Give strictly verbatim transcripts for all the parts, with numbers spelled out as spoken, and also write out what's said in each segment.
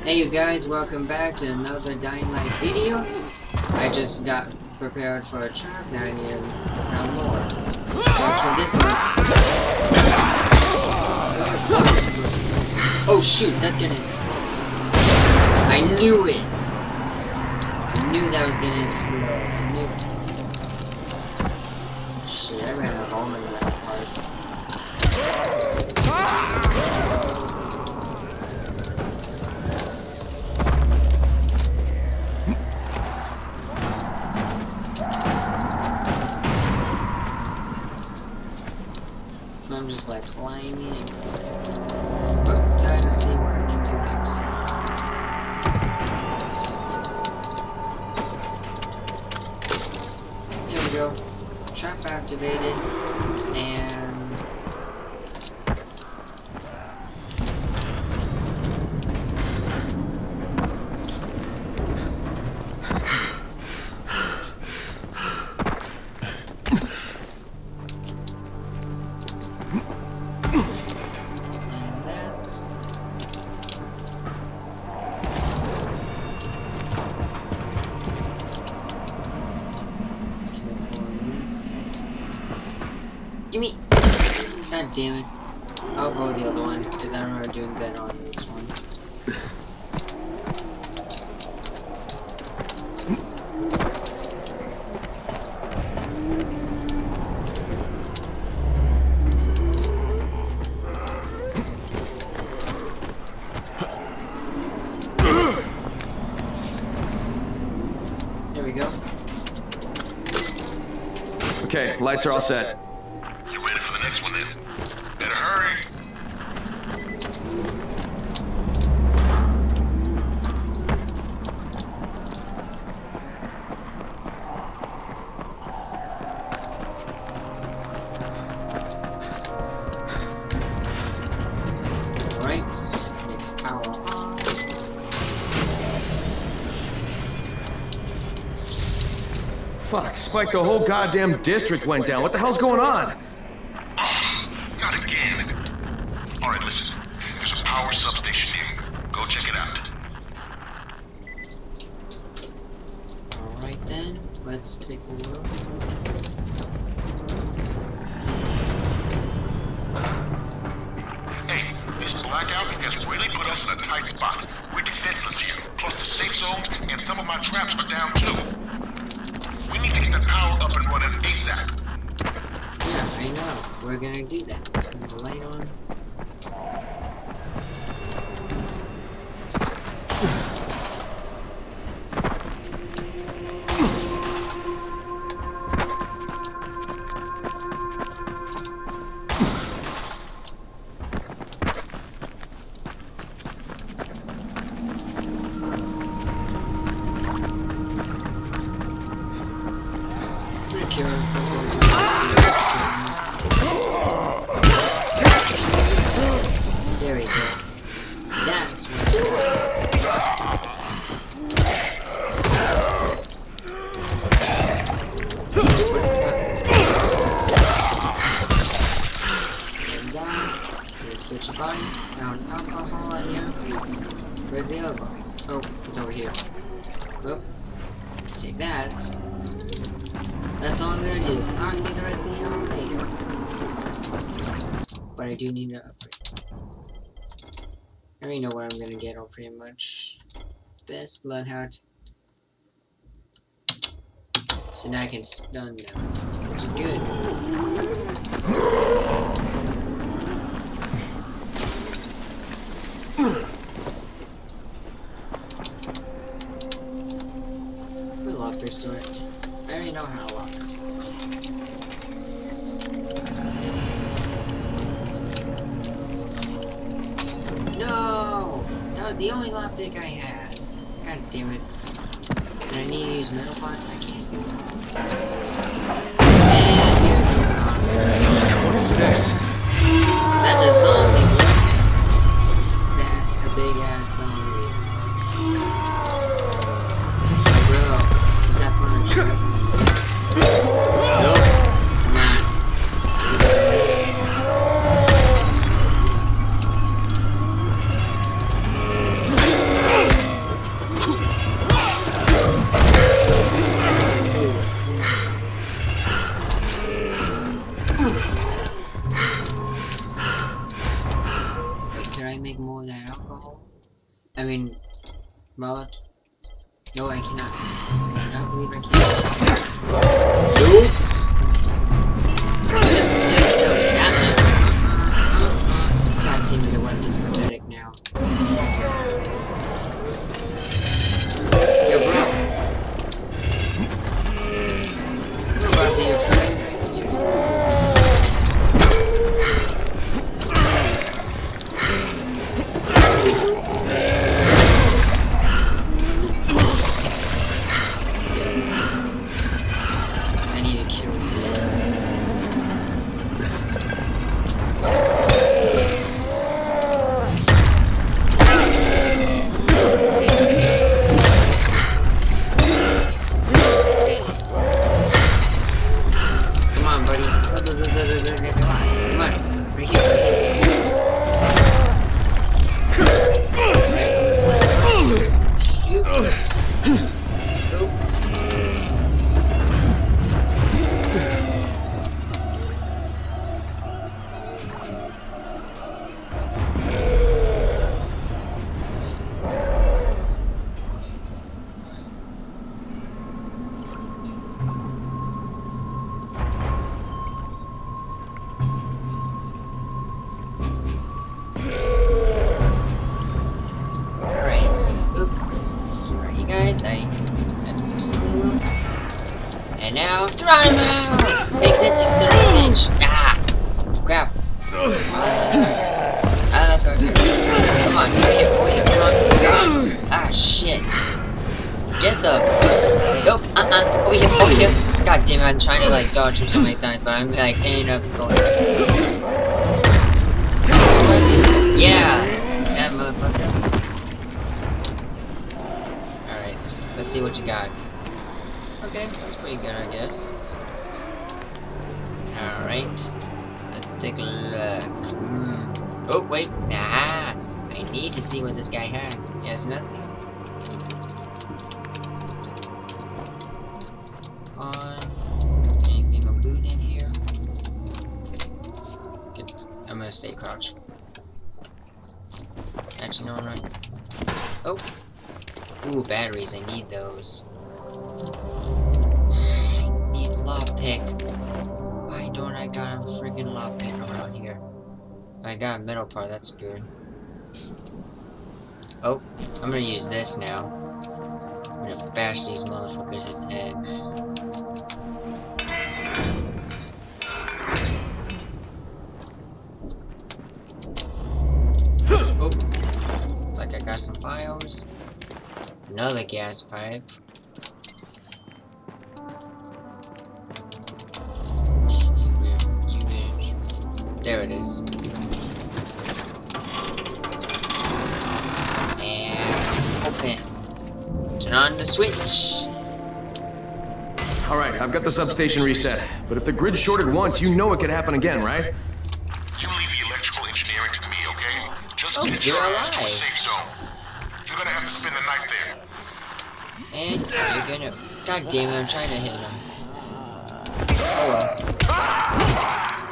Hey you guys, welcome back to another Dying Light video. I just got prepared for a trap, now I need to round more. So I'll kill this one. Oh shoot, that's gonna explode. I knew it! I knew that was gonna explode. I knew it. Shit, I ran out of all my left part. I'm just like climbing. But try to see what I can do next. There we go. Trap activated. And gimme! God damn it. I'll go with the other one, because I remember doing better on this one. There we go. Okay, lights are all set. Next one in. Better hurry. Alright, next power on. Fuck, Spike, the whole goddamn district went down. What the hell's going on? Not again. Alright, listen. There's a power substation here. Go check it out. Alright then, let's take a look. Hey, this blackout has really put us in a tight spot. We're defenseless here. Plus the safe zones and some of my traps are down too. We need to get the power up and running ASAP. Yeah, I know. We're gonna do that. Turn the light on. There we go. That's what Here's switch button. Found alcohol in here. Where's the other one? Oh, it's over here. Well, take that. That's all I'm gonna do. I'll see the rest of you later. But I do need to upgrade. I already know what I'm gonna get, all pretty much. This Bloodhound. So now I can stun them, which is good. We'll lock this door. I already know how to lock this door. No! That was the only lockpick I had. God damn it. And I need to use metal parts? I can't do that. And here's the Fuck, what is this? That's a zombie. That, a big ass zombie. Bro, is that furniture? Nope. Nah. alcohol? I mean, Marla? No, I cannot. I cannot believe I can't. Nope. God damn it, the weapon's pathetic now. Yo, bro. What about you? I need to kill Come on, buddy. Come on. Right here, right here. Shoot. Go. And now, Geronimo! Take this, you son of a bitch! Ah! Crap. I left her. Come on, over here, over here, come on, come on. Ah, shit. Get the... Nope, uh-uh, over here, over here. God damn it, I'm trying to, like, dodge him so many times, but I'm, like, ending up going... Yeah! That motherfucker. Alright, let's see what you got. Okay, that's pretty good, I guess. Alright. Let's take a look. Mm. Oh, wait. Nah. I need to see what this guy had. He has nothing. On. Anything of loot in here? Get, I'm gonna stay crouched. Actually, no, I'm right. Oh. Ooh, batteries. I need those. I need a lockpick. Why don't I got a freaking lockpick around here? I got a metal part, that's good. Oh, I'm gonna use this now. I'm gonna bash these motherfuckers' heads. Oh, looks like I got some files. Another gas pipe. There it is. And open. Turn on the switch. Alright, I've got the substation reset. But if the grid shorted once, you know it could happen again, right? You leave the electrical engineering to me, okay? Just Oh, get you're your ass to a alive. safe zone. You're gonna have to spend the night there. And you're gonna... God damn it, I'm trying to hit him. Oh well.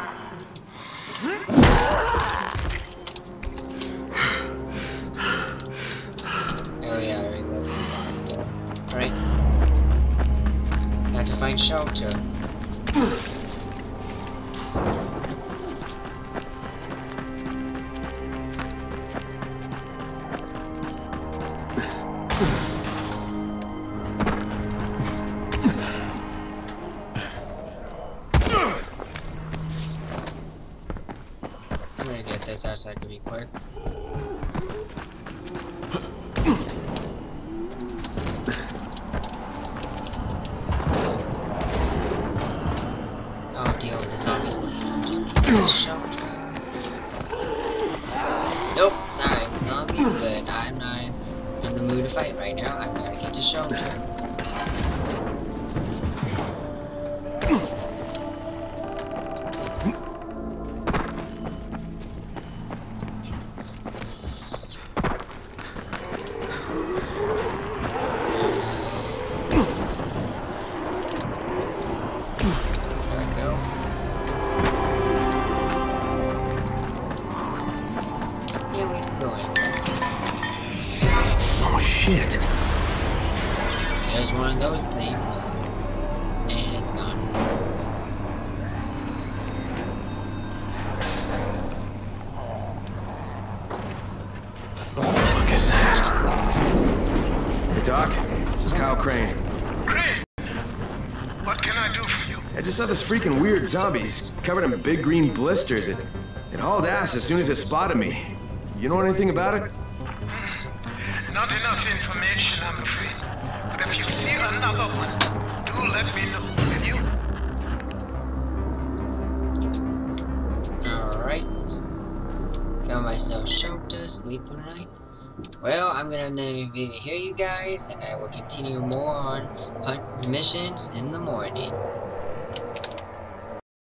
Oh yeah, I reloaded. Alright. Now to find shelter. I'm gonna get this out so I can be quick. Oh, deal with the zombies later. I just need a shelter. Nope, sorry, zombies, but I'm not in the mood to fight right now. I've gotta get to shelter. Yeah, we can go in. shit. There's one of those things. And it's gone. What the fuck is that? Hey, Doc. This is Kyle Crane. Crane! What can I do for you? I just saw this freaking weird zombie. He's covered in big green blisters. It, it hauled ass as soon as it spotted me. You know anything about it? Not enough information, I'm afraid. But if you see another one, do let me know, will you? Alright. Found myself shelter, sleep tonight. Well, I'm gonna end the video here, you guys, and I will continue more on hunt missions in the morning.